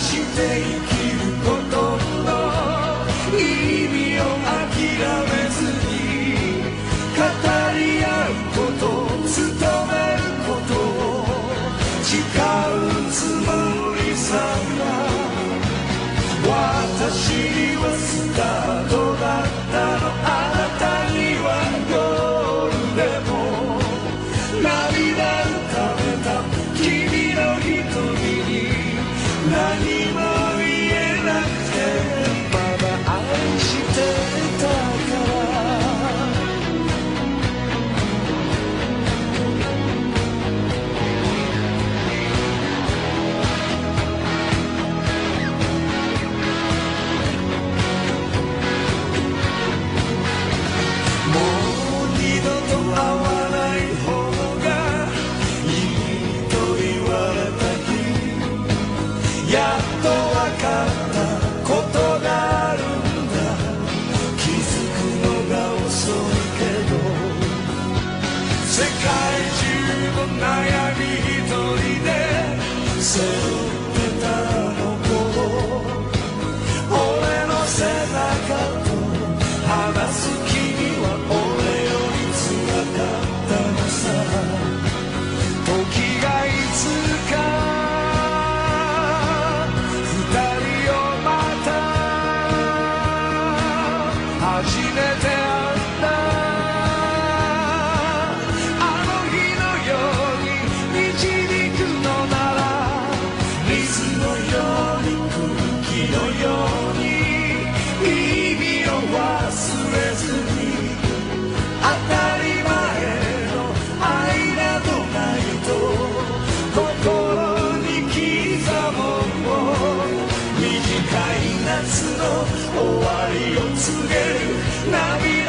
して生きることの意味を諦めずに語り合うこと努めることを誓うつもりさが私にはスタートだったのあなたにはゴールでも涙浮かべた君の瞳に何も言えなくてまだ愛してたからもう二度と会わない方がいいと言われた日やっと分かったことがあるんだ気づくのが遅いけど世界中の悩み一人で背負ってたの頃俺の背中と話す君は俺より辛かったのさ時がいつか二人をまた初めて会ったあの日のように導くのなら水のように空気のように意味を忘れずに当たり前の愛などないと心に刻もう短い夏の終わりを告げる涙